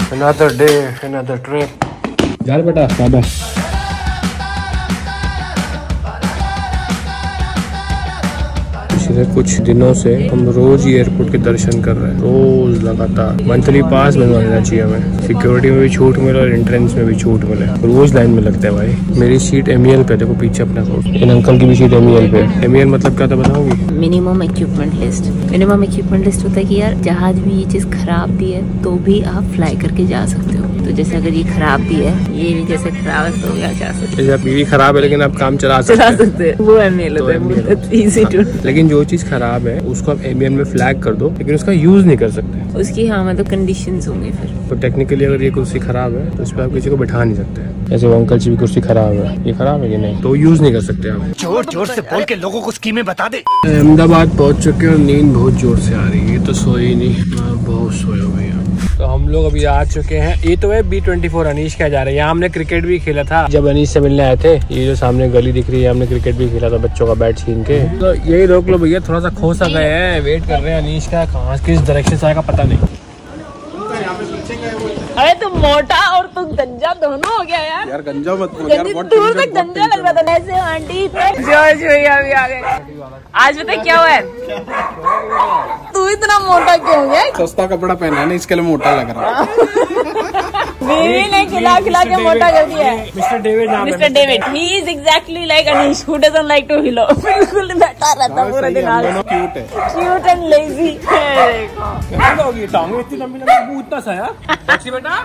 Another day, another trip. यार बेटा bye. पिछले कुछ दिनों से हम रोज ही एयरपोर्ट के दर्शन कर रहे हैं, रोज लगातार। मंथली पास बनवाना चाहिए हमें, सिक्योरिटी में भी छूट मिले और एंट्रेंस में भी छूट मिले। रोज लाइन में लगता है भाई। मेरी सीट MEL पे, देखो पीछे अपना को। इन अंकल की भी सीट MEL पे। MEL मतलब क्या था बताओगी? Minimum equipment list. Minimum equipment list होता है कि यार जहाज में ये चीज खराब भी है तो भी आप फ्लाई करके जा सकते हो। तो जैसे अगर ये खराब भी है, ये भी जैसे खराब है तो जा सकते हैं। ये भी खराब है लेकिन आप काम चला सकते हैं। वो MEL होता है, इजी टू। लेकिन जो चीज खराब है उसको आप MEL में फ्लैग कर दो, लेकिन उसका यूज नहीं कर सकते। उसकी हाँ मतलब कंडीशंस होंगी फिर। तो टेक्निकली अगर ये कुर्सी खराब है तो इस पर आप किसी को बैठा नहीं सकते। जैसे वो अंकल जी की कुर्सी खराब है, ये खराब है कि नहीं, तो यूज नहीं कर सकते आप। जोर जोर से बोल के लोगों को स्कीमें बता दे। अहमदाबाद पहुंच चुके हैं और नींद बहुत जोर से आ रही है। ये तो सोई नहीं, बहुत सोया भैया। तो हम लोग अभी आ चुके हैं, ये तो है B24 अनीश क्या जा रहे हैं। यहाँ हमने क्रिकेट भी खेला था जब अनीश से मिलने आए थे। ये जो सामने गली दिख रही है, हमने क्रिकेट भी खेला था बच्चों का बैट छीन के। तो यही रोक लो भैया, थोड़ा सा खो सा गए हैं, वेट कर रहे हैं अनीश का। कहाँ किस डायरेक्शन से आएगा पता नहीं। अरे तुम मोटा और तुम गंजा दोनों हो गया यार। यार गंजा मत बोल यार, दूर तक गंजा लग रहा था। ऐसे आंटी जॉर्ज भैया भी आ गए। आज पता क्या हुआ है, तू इतना मोटा क्यों हो गया? सस्ता कपड़ा पहना है ना, इसके लिए मोटा लग रहा है। बीवी ने खिला खिला के मोटा कर दिया है। मिस्टर डेविड नाम है। Mr David, he is exactly like Anish who doesn't like to hello. बिल्कुल बैठा रहता पूरे दिन। क्यूट है, क्यूट एंड लेजी। इतना सा यार बेटा।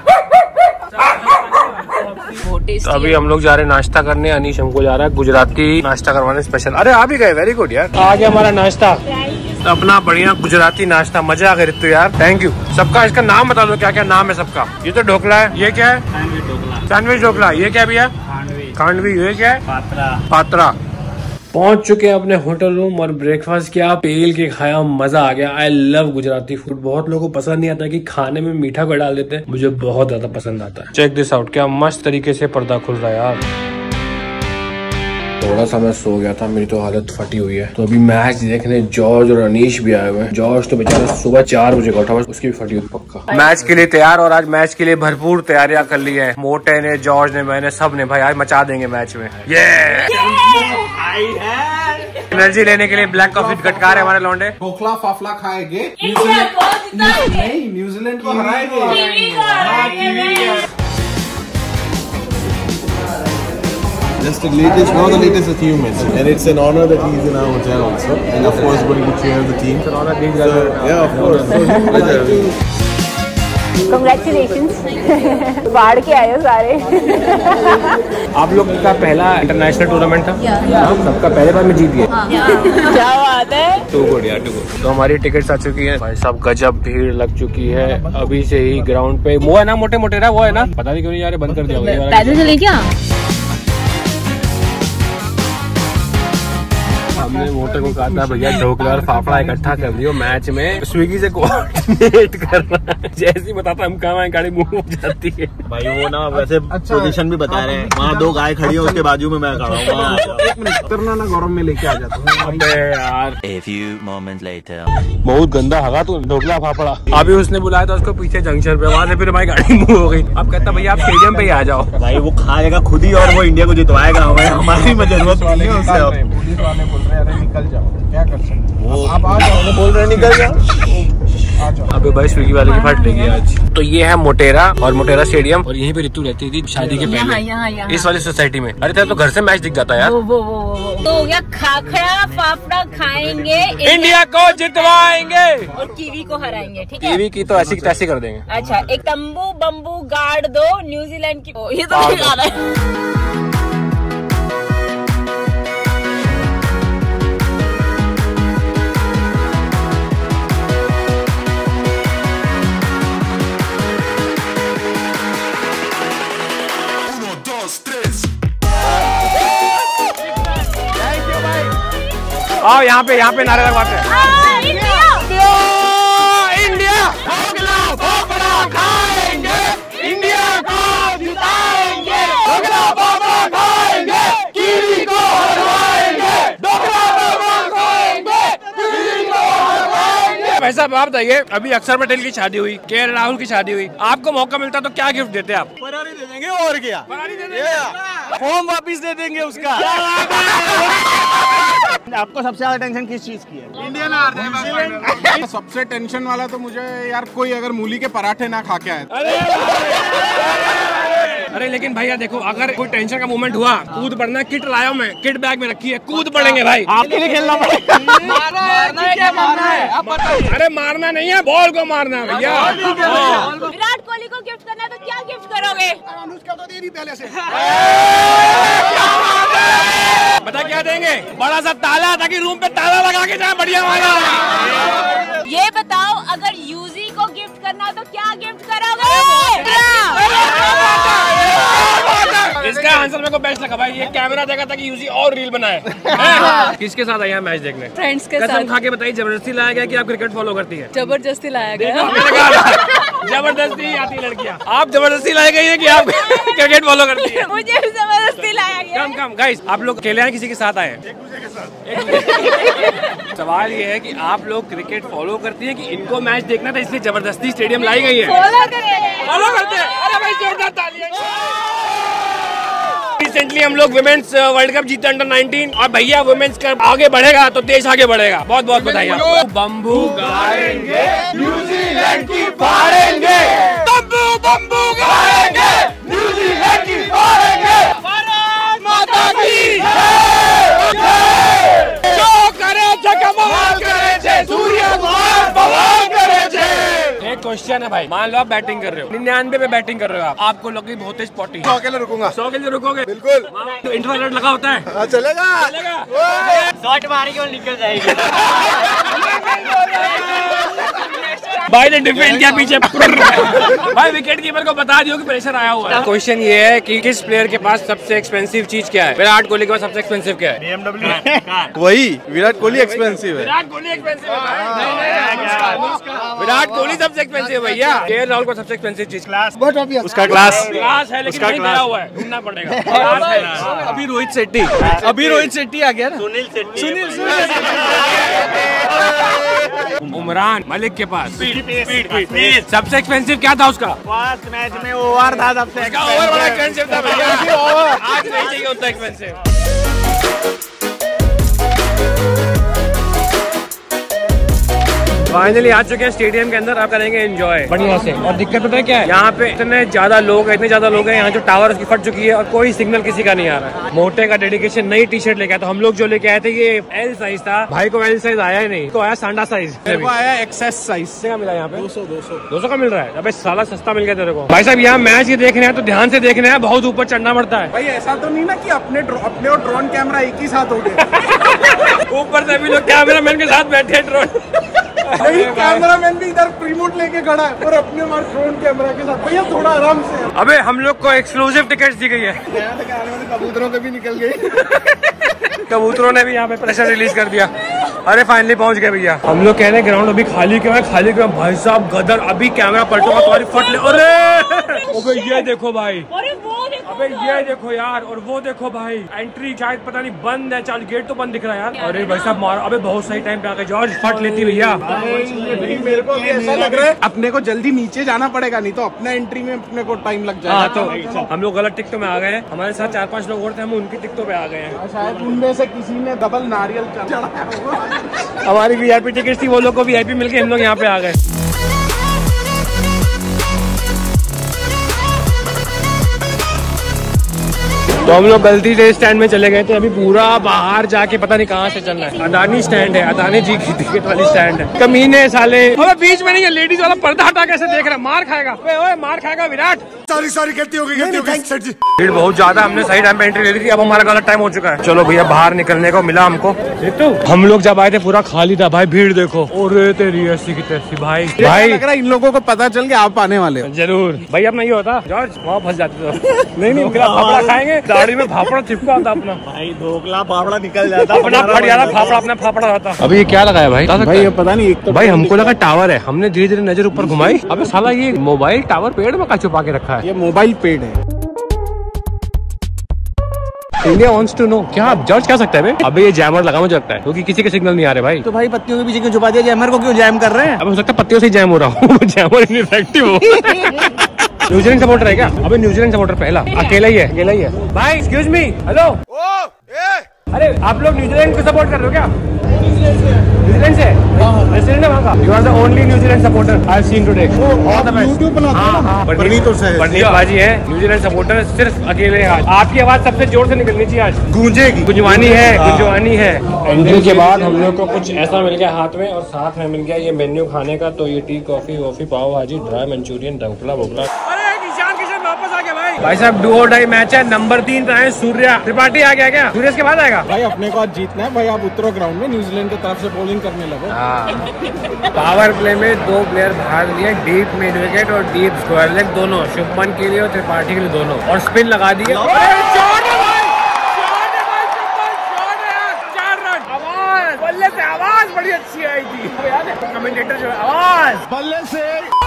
तो अभी हम लोग जा रहे हैं नाश्ता करने। अनीश हमको जा रहा है गुजराती नाश्ता करवाने स्पेशल। अरे आ भी गए, वेरी गुड यार। आ गया हमारा नाश्ता, अपना बढ़िया गुजराती नाश्ता। मजा आ गया रितु यार, थैंक यू। सबका इसका नाम बता दो, क्या क्या नाम है सबका। ये तो ढोकला है, ये क्या है? सैंडविच ढोकला। ये क्या भैया? खांडवी। ये क्या है? पात्रा। पहुंच चुके हैं अपने होटल रूम और ब्रेकफास्ट किया, पेल के खाया, मजा आ गया। I love Gujarati food. बहुत लोगों को पसंद नहीं आता कि खाने में मीठा को डाल देते हैं, मुझे बहुत ज्यादा पसंद आता है। चेक दिस आउट, क्या मस्त तरीके से पर्दा खुल रहा है यार। थोड़ा सा मैं सो गया था, मेरी तो हालत फटी हुई है। तो अभी मैच देखने जॉर्ज और अनीश भी आए हुए हैं। जॉर्ज तो बेचारा सुबह 4 बजे का उठा, बस उसकी भी फटी हुई पक्का। मैच के लिए तैयार, और आज मैच के लिए भरपूर तैयारियां कर ली है। मोटे ने, जॉर्ज ने, मैंने, सब ने। भाई आज मचा देंगे मैच में। एनर्जी लेने के लिए ब्लैक कॉफी गटकार है हमारे लौंडे। खोखला फाफला खाएंगे, न्यूजीलैंड को हराएंगे। Just the latest, now the latest achievements, and it's an honor that he's in our hotel also, and of course going to cheer the team. It's an honor being there. Yeah, of course. So he would like to. Congratulations. बाढ़ के आए हो सारे। आप लोग का पहला international tournament था, सबका पहले बार में जीत गए। क्या बात है। टू गुड यार, टू गुड। तो हमारी टिकट्स आ चुकी है भाई साहब, गजब भीड़ लग चुकी है अभी से ही ग्राउंड पे। वो है ना मोटे मोटे ना, वो है ना, पता नहीं क्यों नहीं यार, बंद कर दिया। पैदल चले क्या? हमने मोटर को कहा था भैया ढोकला और फाफड़ा इकट्ठा कर दियो मैच में। स्विगी से कोऑर्डिनेट करना, जैसे ही बताता हम कहाँ गाड़ी मुंह हो जाती है। भाई वो ना वैसे पोजीशन भी बता रहे हैं, वहाँ 2 गाय खड़ी है, उसके बाजू में मैं खड़ा हूँ। एक मिनट करना ना, गौरव में लेके आ जाता हूँ। अबे यार, A few moments later. बहुत गंदा हगा तू ढोकला फाफड़ा। अभी उसने बुलाया था उसको पीछे जंक्शन पे, वहाँ से फिर हमारी गाड़ी मुंह हो गई। अब कहता भैया आप स्टेडियम पे ही आ जाओ। भाई वो खाएगा खुद ही और वो इंडिया को जितवाएगा, हमें हमारी जरूरत वाली है उससे। पुलिस वाले बोल रहे हैं अरे निकल जाओ, क्या कर सकते? आप आ जाओ, बोल रहे हैं निकल जाओ, आ जाओ। अबे भाई स्विगी वाले की फट लेगी आज। तो ये है मोटेरा और मोटेरा स्टेडियम, और यहीं पे रितु रहती थी शादी के पहले, यहाँ इस वाली सोसाइटी में। अरे तेरा तो घर से मैच दिख जाता है यार। वो तो हो गया, खाखड़ा फाफड़ा खाएंगे, इंडिया को जितवाएंगे और कीवी को हराएंगे। ठीक है, कीवी की तो ऐसी तैसी कर देंगे। अच्छा, एक तंबू बम्बू गाड़ दो न्यूजीलैंड की। ये तो गाना है। आओ यहाँ पे नारे लगवाते हैं। इंडिया ढोकला फाफड़ा खाएंगे, इंडिया को जिताएंगे, ढोकला फाफड़ा खाएंगे, कीवी को हराएंगे, ढोकला फाफड़ा खाएंगे, कीवी को हराएंगे। पैसा साहब आप बताइए, अभी अक्षर पटेल की शादी हुई, के राहुल की शादी हुई, आपको मौका मिलता तो क्या गिफ्ट देते आप? फरारी दे देंगे और क्या, फरारी दे देंगे, फॉर्म वापिस दे देंगे उसका। आपको सबसे ज्यादा टेंशन किस चीज की है? इंडियन हार जाए। सबसे टेंशन वाला तो मुझे यार कोई अगर मूली के पराठे ना खा के आए। अरे लेकिन भैया देखो, अगर कोई टेंशन का मोमेंट हुआ, कूद पड़ना, किट लाया हूँ मैं, किट बैग में रखी है, कूद पड़ेंगे भाई। आपके लिए खेलना पड़ेगा। मारना है। अरे मारना नहीं है, बॉल को मारना है भैया। विराट कोहली को गिफ्ट करना है तो क्या गिफ्ट करोगे? अनुष्का तो दे दी पहले से। बता क्या देंगे? बड़ा सा ताला, ताकि रूम पे ताला लगा के जाए बढ़िया वाला। ये बताओ, अगर यूजी को गिफ्ट करना तो क्या गिफ्ट करोगे? इसका आंसर मेरे को बेस्ट लगा भाई, ये कैमरा देगा ताकि यूजी और रील बनाए। किसके साथ आया मैच देखने? फ्रेंड्स के कसम साथ। खा के बताइए, जबरदस्ती लाया गया कि आप क्रिकेट फॉलो करती है? जबरदस्ती लाया गया। जबरदस्ती आती लड़कियाँ, आप जबरदस्ती लाई गई है कि आप क्रिकेट फॉलो करती है? मुझे भी जबरदस्ती लाया गया। कम गाइस, आप लोग अकेले हैं किसी के साथ आए? सवाल ये है कि आप लोग क्रिकेट फॉलो करती है कि इनको मैच देखना था इसलिए जबरदस्ती स्टेडियम लाई गई है? फॉलो करेंगे। फॉलो करते हैं। अरे भाई जोरदार तालियां। रिसेंटली हम लोग वुमेन्स वर्ल्ड कप जीते अंडर 19, और भैया वुमेन्स कप आगे बढ़ेगा तो देश आगे बढ़ेगा। बहुत बहुत बधाई आपको। बम्बू गाएंगे, न्यूजीलैंड की फाड़ेंगे, बम्बू बम्बू गाएंगे, न्यूजीलैंड की फाड़ेंगे, भारत माता की जो करे जगमगाल करे छे, सूर्य कुमार बवाल करे छे। एक क्वेश्चन है भाई, मान लो आप बैटिंग कर रहे हो, 99 पे बैटिंग कर रहे हो, आपको लगी बहुत तेज स्पॉटी, 100 के लिए रुकूंगा। 100 के लिए रुकोगे? बिल्कुल। तो इंटरवल लगा होता है? चलेगा। शॉट मारेंगे और निकल जाएगी। भाई ने डिफेंड किया पीछे। भाई विकेट कीपर को बता दियो कि प्रेशर आया हुआ है। क्वेश्चन ये है कि किस प्लेयर के पास सबसे एक्सपेंसिव चीज क्या है? विराट कोहली के पास सबसे एक्सपेंसिव क्या है? BMW। वही विराट कोहली एक्सपेंसिव है। विराट कोहली एक्सपेंसिव है। विराट कोहली सबसे एक्सपेंसिव है भैया। के राहुल को सबसे एक्सपेंसिव चीज बहुत ऑब्वियस। उसका क्लास क्लास है, लेकिन नहीं दिया हुआ है, ढूंढना पड़ेगा। क्लास है। अभी रोहित शेट्टी आ गया ना। सुनील उमरान मलिक के पास सबसे एक्सपेंसिव क्या था उसका? फर्स्ट मैच में ओवर था सबसे ओवर बड़ा एक्सपेंसिव था भैया। आज नहीं चाहिए उतना एक्सपेंसिव। फाइनली आ चुके हैं स्टेडियम के अंदर, आप करेंगे एंजॉय बढ़िया से। और दिक्कत पता है क्या है? यहाँ पे इतने ज्यादा लोग हैं, यहाँ जो टावर उसकी फट चुकी है और कोई सिग्नल किसी का नहीं आ रहा है। मोटे का डेडिकेशन नई टी शर्ट लेके आया, तो हम लोग जो लेके आए थे ये एल साइज था, भाई को एल साइज आया ही नहीं, तो आया सांडा साइज। आया एक्सेस साइज क्या मिला यहाँ पे? 200 का मिल रहा है। अबे साला सस्ता मिल गया तेरे को। भाई साहब यहाँ मैच ही देखने हैं तो ध्यान से देखने हैं, बहुत ऊपर चढ़ना पड़ता है भाई। ऐसा तो नहीं ना कि अपने और ड्रोन कैमरा एक ही साथ हो गए। ऊपर से भी लोग कैमरामैन के साथ बैठे हैं ड्रोन। कैमरामैन भी इधर रिमोट लेके खड़ा है और अपने हमारे ड्रोन कैमरा के साथ। भैया थोड़ा आराम से। अबे हम लोग को एक्सक्लूसिव टिकट दी गई है। कबूतरों पे भी निकल गई। कबूतरों ने भी यहाँ पे प्रेशर रिलीज कर दिया। अरे फाइनली पहुंच गए भैया। हम लोग कह रहे हैं ग्राउंड अभी खाली क्यों है, खाली क्यों है? भाई साहब गदर, अभी कैमरा पलटूंगा तुम्हारी फट ले। अरे ये देखो भाई, अबे ये देखो यार, और वो देखो भाई, एंट्री शायद पता नहीं बंद है, चल गेट तो बंद दिख रहा है यार। अरे भाई साहब मार, अबे बहुत सही टाइम पे आ गए जॉर्ज, फट लेती भैया। मेरे को भी ऐसा लग रहा है अपने को जल्दी नीचे जाना पड़ेगा, नहीं तो अपना एंट्री में अपने को टाइम लग जाएगा। तो हम लोग गलत टिकटों में आ गए हैं, हमारे साथ 4-5 लोग और थे, हम उनकी टिकटों पे आ गए हैं। शायद उनमें से किसी ने डबल नारियल चढ़ाया होगा। हमारी वीआईपी टिकट थी, वो लोग को वीआईपी मिल के हम लोग यहाँ पे आ गए। तो हम लोग गलती से स्टैंड में चले गए थे, अभी पूरा बाहर जाके पता नहीं कहाँ से चलना है। अदानी स्टैंड है, अदानी जी की टिकट वाली स्टैंड है। कमीने साले, अबे बीच में नहीं है, लेडीज वाला पर्दा हटा कैसे देख रहा है? मार खाएगा, ओए मार खाएगा विराट। सारी गलती हो गई सर जी। भीड़ बहुत ज्यादा, हमने सही टाइम पे एंट्री ले ली थी, अब हमारा गलत टाइम हो चुका है। चलो भैया बाहर निकलने को मिला हमको। हम लोग जब आए थे पूरा खाली था भाई, भीड़ देखो। और तेरी ऐसी की तैसी भाई लग रहा है इन लोगों को पता चल गया आप आने वाले हो। जरूर भाई, अब नहीं होता जॉर्ज, वहाँ फंस जाते तो। नहीं फाफड़ा खाएंगे, दाढ़ी में फाफड़ा चिपका होता अपना भाई, ढोकला फाफड़ा निकल जाता, अपना फट जाता फाफड़ा, अपना फाफड़ा रहता। अभी ये क्या लगाया भाई? भाई ये पता नहीं, एक तो भाई हमको लगा टावर है, हमने धीरे धीरे नजर ऊपर घुमाई, अबे साला ये मोबाइल टावर पेड़ में का छुपा के रखा है। ये मोबाइल पेड़ है। India wants to know. क्या आप जज क्या सकते हैं? अबे ये जैमर लगा मुझे लगता है, क्योंकि किसी के सिग्नल नहीं आ रहे भाई। तो भाई पत्तियों के पीछे क्यों छुपा दिया? जैमर को क्यों जैम कर रहे हैं? अब हो सकता है पत्तियों से जैम हो रहा हूँ। जैमर इनफेक्टिव हो। न्यूजीलैंड सपोर्टर है क्या? अबे न्यूजीलैंड सपोर्टर पहला अकेला ही है भाई। Excuse me, hello. अरे आप लोग न्यूजीलैंड को सपोर्ट कर रहे हो क्या? न्यूजीलैंड से प्रेसिडेंट है वहाँ का। You are the only New Zealand supporter I have seen today. All the best. Parneet बाजी है न्यूजीलैंड सपोर्टर, सिर्फ अकेले हैं आज। आपकी आवाज सबसे जोर से निकलनी चाहिए आज, गूंजेगी। गुंजवानी है। एंट्री के बाद हम लोग को कुछ ऐसा मिल गया हाथ में, और साथ में मिल गया ये मेन्यू खाने का। तो ये टी, कॉफी वॉफी, पाव भाजी, ड्राई मंचूरियन, ढोकला वोकला। वापस आ गया भाई साहब। डू और डाई मैच है। नंबर 3 पे है सूर्या त्रिपाठी। आ गया क्या? सूर्य के बाद आएगा भाई। अपने को आज जीतना है भाई। आप उतरो ग्राउंड में, न्यूजीलैंड की तरफ से बॉलिंग करने लगो। पावर प्ले में 2 प्लेयर भाग लिए, डीप मिड विकेट और डीप स्क्वायर लेग दोनों, शुभमन के लिए और त्रिपाठी के लिए दोनों, और स्पिन लगा दिए। बल्ले से आवाज बड़ी अच्छी आई थी, कमेंटेटर जो आवाज बल्ले से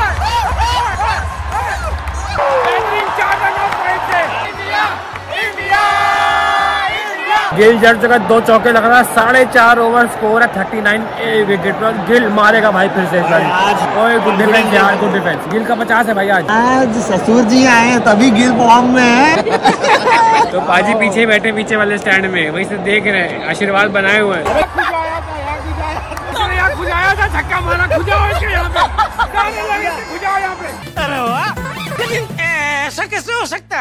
गिल जड़ जगह 2 चौके लग रहा है। 4.5 ओवर स्कोर है। 39 विकेट पर गिल मारेगा भाई फिर से। ओए गुड डिफेंस यार, गुड डिफेंस। गिल का 50 है भाई आज ससुर जी आए हैं तभी गिल फॉर्म में है। तो पाजी पीछे बैठे, पीछे वाले स्टैंड में, वही से देख रहे हैं, आशीर्वाद बनाए हुए हैं। छक्का मारा, खुजाओ इसके यहाँ पे। अरे वाह, ऐसा कैसे हो सकता है?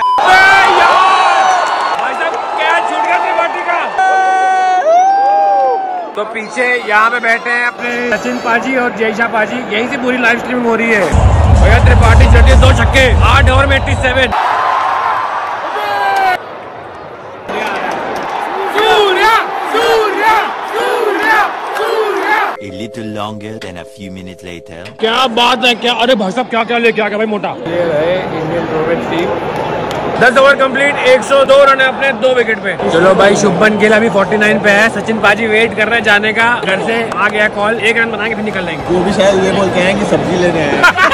भाई साहब क्या छूट गया त्रिपाठी का। तो पीछे यहाँ पे बैठे हैं अपने सचिन पाजी और जयशा पाजी, यहीं से पूरी लाइव स्ट्रीमिंग हो रही है। भैया त्रिपाठी चढ़ी 2 छक्के 8 ओवर में 87। A little longer than a few minutes later. क्या बात है, क्या? अरे भाई साहब क्या लेके आ गया भाई मोटा। ये रहे इंडियन रोवेज टीम। 10 ओवर कंप्लीट, 102 रन है अपने 2 विकेट पे। चलो भाई, शुभमन गिल अभी 49 पे है। सचिन पाजी वेट कर रहे हैं जाने का, घर से आ गया कॉल, 1 रन बनाएंगे फिर निकल लेंगे। वो भी शायद ये बोल के हैं कि सब्जी लेने आए।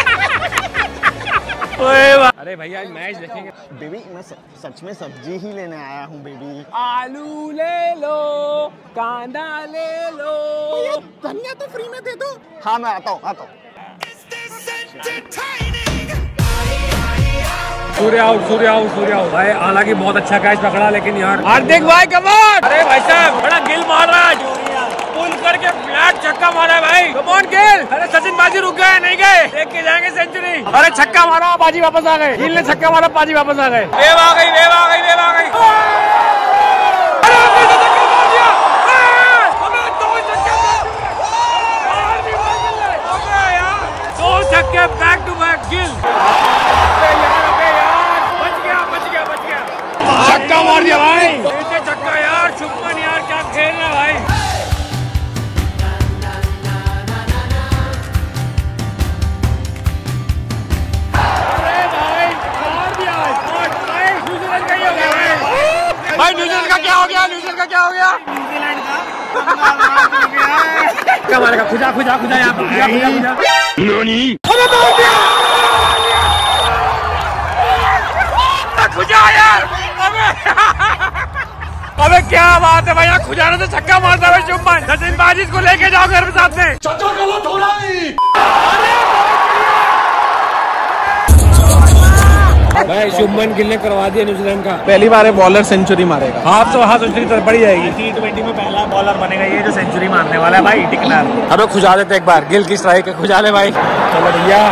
अरे भैया मैच देखेंगे। बेबी मैं सच में सब्जी ही लेने आया हूँ बेबी। आलू ले लो, कांदा ले लो, धनिया तो फ्री में दे दो। हाँ मैं आता हूँ। सूर्य आउट भाई। हालांकि बहुत अच्छा कैच पकड़ा, लेकिन यार हार्दिक भाई कमान। अरे भाई साहब बड़ा गिल मार रहा है, पुल करके फ्लैट छक्का मारा है भाई। कमान गिल। अरे सचिन बाजी रुक गए, नहीं गए, देख के जाएंगे सेंचुरी। अरे छक्का मारा, बाजी वापस आ गए। गिल ने छक्का मारा, बाजी वापस आ गए। वेव आ गई। दो छक्के बैक टू बैक गिल। छक्का मार दिया भाई, छक्का यार। शुभमन यार क्या खेल रहा है भाई। अरे भाई मार दिया भाई। न्यूजीलैंड का ही हो गया भाई। न्यूजीलैंड का क्या हो गया? न्यूजीलैंड का क्या मारेगा? खुजा यहाँ पे खुजा यार। अबे क्या बात है भैया, खुजाने से छक्का मारता है शुभमन। सचिन बाजी को लेके जाओ घर में साथ में। भाई शुभमन गिल ने करवा दिया न्यूजीलैंड का। पहली बार बॉलर सेंचुरी मारेगा। हाफ सेंचुरी तो बढ़ जाएगी। T20 में पहला बॉलर बनेगा ये जो सेंचुरी मारने वाला है भाई, टिकनर। अबे खुजा देते एक बार, गिल की स्ट्राइक है, खुजा ले भाई। चलो भैया।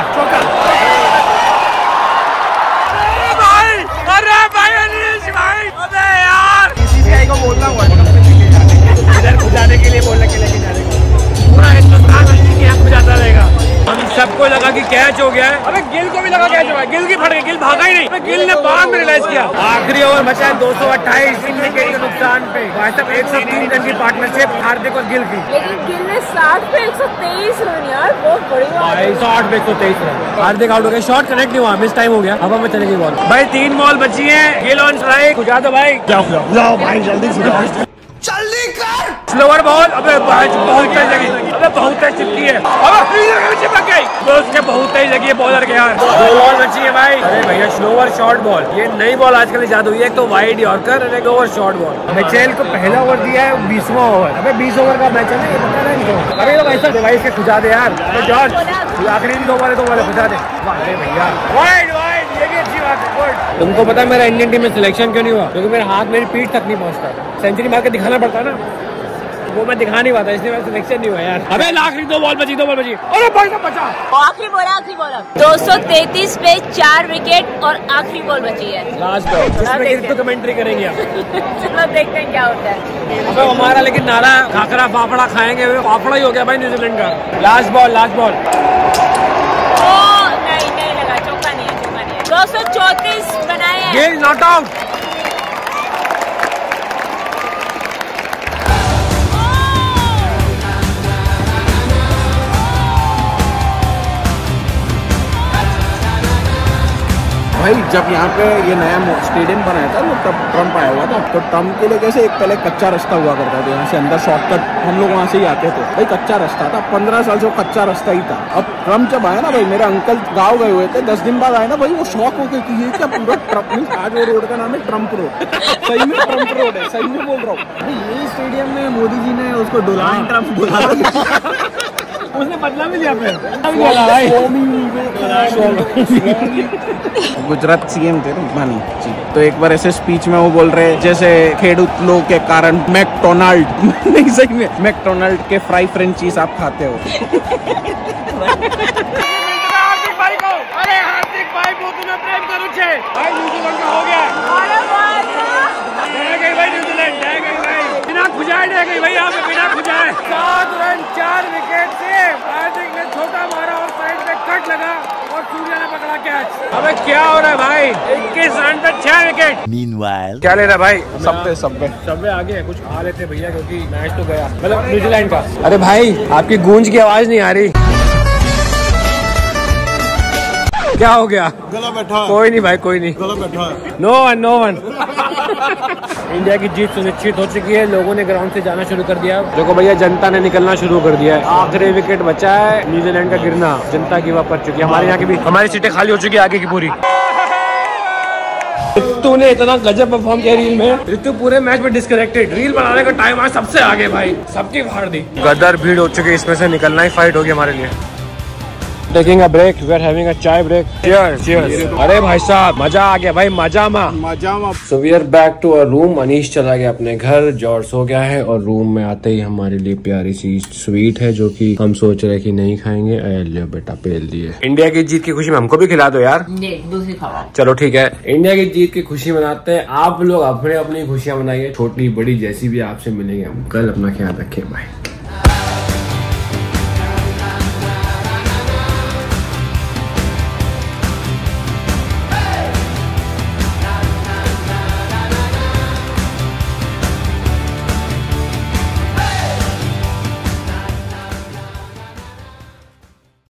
अबे यार CCBI को बोलना इधर खुजाने के लिए बोलने के लेके जाने का। पूरा हिंदुस्तान खुजाता रहेगा। हम सबको लगा कि कैच हो गया है। अबे गिल को भी लगा कैच हुआ है, गिल की फट गई, गिल भागा ही नहीं। अबे गिल ने बाद में रियलाइज किया। आखिरी ओवर बचा है 228 विकेट के नुकसान पे। भाई साहब 103 रन की पार्टनरशिप हार्दिक और गिल की। लेकिन गिल ने 60 पे 123 रन यार, बहुत बड़ी बात है। 60 पे 123 रन। हार्दिक आउट हो गया, शॉट कनेक्ट नहीं हुआ, मिस टाइम हो गया। हवा में चलेगी बॉल। भाई 3 बॉल बची है, गिल ऑन स्ट्राइक। खुजा दो भाई, जाओ भाई जल्दी कर। Slower ball. अबे बहुत चल जाएगी। अबे बहुत तेज चिपकी है, अबे फ्रीजर में चिपक गई तो उसके बहुत तेज लगी है बॉलर के यार। 2 बॉल बची है भाई। अरे भैया स्लोअर शॉर्ट बॉल, ये नई बॉल आजकल इजाद हुई है। एक तो वाइड यॉर्कर और एक ओवर शॉर्ट बॉल। मिचेल को पहला ओवर दिया है 20वां ओवर। अबे 20 ओवर का मैच है ना, ये पता नहीं। अरे तो ऐसा डिवाइस के खुजा दे यार। अरे जॉर्ज आखिरी 2 बॉल खुजा दे। अरे भैया वाइड वाइड, ये भी अच्छी बात है। गुड। तुमको पता है मेरा इंडियन टीम में सिलेक्शन क्यों नहीं हुआ? क्योंकि मेरा हाथ मेरी पीठ तक नहीं पहुंचता। सेंचुरी मार के दिखाना पड़ता ना, वो मैं दिखा नहीं पाता, इसलिए मेरा सिलेक्शन नहीं हुआ यार। अबे आखिरी 2 बॉल बची। अरे भाई साहब बचा। आखिरी बॉल 233 पे 4 विकेट और आखिरी बॉल बची है, लास्ट बॉल। तो कमेंट्री करेंगे आप। चलो देखते हैं क्या होता है। अब हमारा लेकिन नाला खाकरा फाफड़ा खाएंगे, फाफड़ा ही हो गया भाई न्यूजीलैंड का। लास्ट बॉल नहीं लगा, चौका नहीं है। 234 बनाए हैं। Gayle not out. भाई जब यहाँ पे ये नया स्टेडियम बनाया था तो तब ट्रम्प आया हुआ था, तो ट्रम्प के लिए कैसे एक पहले कच्चा रास्ता हुआ करता था, यहाँ से अंदर शॉर्टकट हम लोग वहाँ से ही आते थे भाई। कच्चा रास्ता था, 15 साल से वो कच्चा रास्ता ही था। अब ट्रम्प जब आया ना भाई, मेरे अंकल गाँव गए हुए थे, 10 दिन बाद आए ना भाई, वो शौक हो गए कि ये क्या पूरा ट्रम्प। आज वो रोड का नाम है ट्रम्प रोड। सही में ट्रम्प रोड है, सही में बोल रहा हूँ। ये स्टेडियम में मोदी जी ने उसको डोनाल्ड ट्रम्प बोला। उसने बदला भी लिया फिर। गुजरात सीएम थे मानी जी, तो एक बार ऐसे स्पीच में वो बोल रहे जैसे खेडूत लोग के कारण मैकडोनाल्ड नहीं, सही में मैकडोनाल्ड के फ्राई फ्रेंचीज आप खाते हो। हार्दिक भाई को तुम्हें प्रेम करूँ छे भाई, न्यूजीलैंड का हो गया। भाई न्यूजीलैंड भाई बिना खुजाए गई भाई, यहाँ पे बिना खुजाए 7 रन 4 विकेट से हार्दिक ने छोटा मारा और साइड पे कट लगा और सूर्या ने पकड़ा कैच। अबे क्या हो रहा है भाई, 21 रन पे 6 विकेट। Meanwhile, क्या ले रहा है भाई? सबे आगे है, कुछ खा लेते भैया क्योंकि मैच तो गया, मतलब न्यूजीलैंड का। अरे भाई आपकी गूंज की आवाज नहीं आ रही, क्या हो गया? गला बैठा। कोई नहीं भाई, कोई नहीं, गला बैठा। No one. इंडिया की जीत सुनिश्चित हो चुकी है, लोगों ने ग्राउंड से जाना शुरू कर दिया। देखो भैया जनता ने निकलना शुरू कर दिया है। आखिरी विकेट बचा है, न्यूजीलैंड का गिरना, जनता गिव अप कर चुकी है। हमारे यहाँ की भी हमारी सीटें खाली हो चुकी है आगे की पूरी। ऋतु ने इतना गजब परफॉर्म किया रील में, ऋतु पूरे मैच में डिस्कनेक्टेड। रील बनाने का टाइम आज सबसे आगे भाई, सबकी फाड़ दी। गदर भीड़ हो चुकी है, इसमें से निकलना ही फाइट होगी हमारे लिए। Taking a break, we are having a chai break. Cheers. अरे भाई साहब मजा आ गया भाई, मजा। So we are back to our room. Anish चला गया अपने घर, जॉर्ज सो गया है और रूम में आते ही हमारे लिए प्यारी सी स्वीट है जो कि हम सोच रहे कि नहीं खाएंगे। लियो बेटा पेल दिए। इंडिया की जीत की खुशी में हमको भी खिला दो यार। दूसरी खावा। चलो ठीक है, इंडिया की जीत की खुशी मनाते हैं। आप लोग अपनी खुशियाँ मनाइए, छोटी बड़ी जैसी भी। आपसे मिलेंगे हम कल, अपना ख्याल रखें, बाय।